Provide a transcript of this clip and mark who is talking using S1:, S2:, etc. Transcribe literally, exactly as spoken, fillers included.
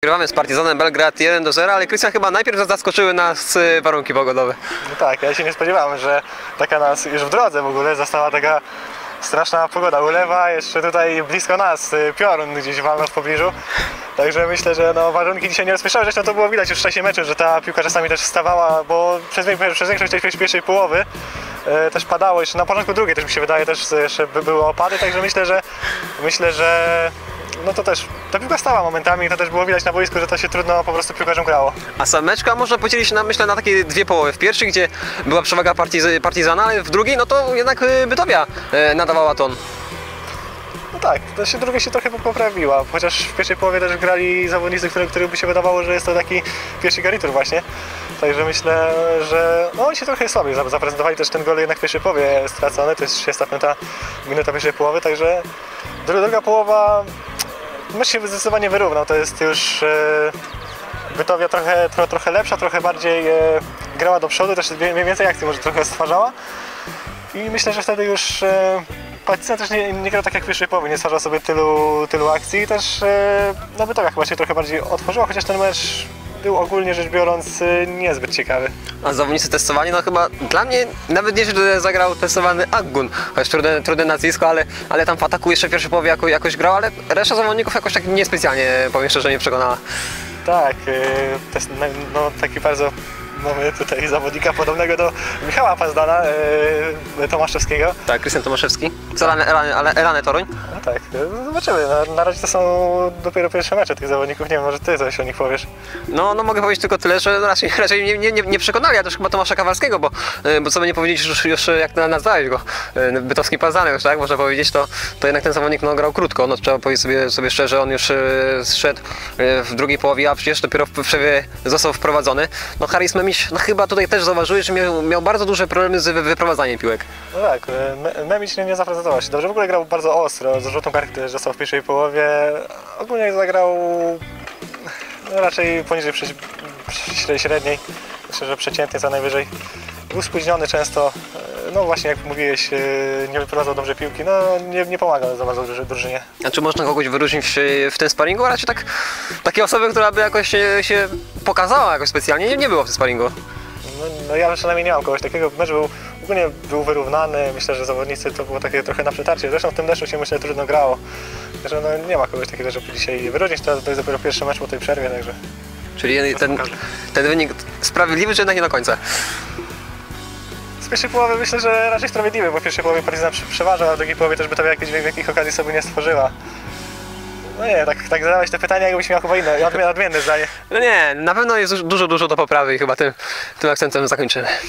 S1: Grywamy z Partizanem Belgrad jeden do zera, ale Krystian, chyba najpierw zaskoczyły nas warunki pogodowe.
S2: No tak, ja się nie spodziewałem, że taka nas już w drodze w ogóle została taka straszna pogoda. Ulewa, jeszcze tutaj blisko nas piorun gdzieś walnął w pobliżu. Także myślę, że no, warunki dzisiaj nie rozpieszczały. Zresztą to było widać już w czasie meczu, że ta piłka czasami też wstawała, bo przez, przez większość tej pierwszej połowy e, też padało. Jeszcze na początku drugiej też mi się wydaje, też jeszcze były opady, także myślę, że myślę, że no to też ta piłka stała momentami i to też było widać na boisku, że to się trudno po prostu piłkarzom grało.
S1: A sam meczka można podzielić na, myślę, na takie dwie połowy. W pierwszej, gdzie była przewaga partiz Partizana, ale w drugiej, no to jednak Bytowia nadawała ton.
S2: No tak, to się druga się trochę poprawiła, chociaż w pierwszej połowie też grali zawodnicy, których który by się wydawało, że jest to taki pierwszy garnitur właśnie. Także myślę, że no, oni się trochę słabiej zaprezentowali, też ten gol jednak w pierwszej połowie stracony, to jest trzydziesta piąta minuta pierwszej połowy, także druga połowa mecz się zdecydowanie wyrównał, to jest już e, Bytowia trochę, tro, trochę lepsza, trochę bardziej e, grała do przodu, też więcej akcji może trochę stwarzała i myślę, że wtedy już e, Partizan też nie, nie grał tak jak w pierwszej połowie, nie stwarzał sobie tylu, tylu akcji i też e, no Bytowia chyba się trochę bardziej otworzyła, chociaż ten mecz był ogólnie rzecz biorąc e, niezbyt ciekawy.
S1: A zawodnicy testowani, no chyba dla mnie nawet nie, że zagrał testowany Aggun, chociaż trudne, trudne nazwisko, ale, ale tam w ataku jeszcze w pierwszej połowie jako, jakoś grał, ale reszta zawodników jakoś tak niespecjalnie, powiem szczerze, nie przekonała.
S2: Tak, e, test, no taki bardzo... Mamy tutaj zawodnika podobnego do Michała Pazdana, e, Tomaszewskiego.
S1: Tak, Krystian Tomaszewski. Co Elanę, Elanę Toruń?
S2: No tak, zobaczymy. Na, na razie to są dopiero pierwsze mecze tych zawodników. Nie wiem, może ty coś o nich powiesz.
S1: No, no mogę powiedzieć tylko tyle, że raczej, raczej nie, nie, nie przekonali, a też chyba Tomasza Kawalskiego, bo, bo co by nie powiedzieć już, już jak nazwałeś go, bytowski Pazdany już, tak? Można powiedzieć, to, to jednak ten zawodnik no, grał krótko. No, trzeba powiedzieć sobie, sobie szczerze, on już zszedł w drugiej połowie, a przecież dopiero w przerwie został wprowadzony. No, Haris Memiś, no chyba tutaj też zauważyłeś, że miał, miał bardzo duże problemy z wyprowadzaniem piłek.
S2: No tak, Memiś nie, nie zaprezentował się dobrze, w ogóle grał bardzo ostro, z żółtą kartkę też dostał w pierwszej połowie. Ogólnie zagrał no, raczej poniżej średniej, myślę, że przeciętnie co najwyżej. Był spóźniony często, no właśnie jak mówiłeś, nie wyprowadzał dobrze piłki, no nie, nie pomagał za bardzo drużynie.
S1: A czy można kogoś wyróżnić w tym sparingu? A raczej tak, takiej osoby, która by jakoś się, się pokazała jakoś specjalnie, nie, nie było w tym sparingu.
S2: No, no ja przynajmniej nie mam kogoś takiego, mecz był ogólnie był wyrównany, myślę, że zawodnicy to było takie trochę na przetarcie, zresztą w tym deszczu się myślę trudno grało, także no, nie ma kogoś takiego, żeby dzisiaj wyróżnić, to, to jest dopiero pierwszy mecz po tej przerwie, także...
S1: Czyli ten, ten wynik sprawiedliwy, czy jednak nie do końca?
S2: Z pierwszej połowy myślę, że raczej sprawiedliwy, bo w pierwszej połowie Partizan przeważał, a w drugiej połowie też by to jakieś, jakich okazji sobie nie stworzyła. No nie, tak, tak zadałeś te pytania, jakbyś miał chyba inne, odmienne zdanie.
S1: No nie, na pewno jest dużo, dużo do poprawy i chyba tym, tym akcentem zakończymy.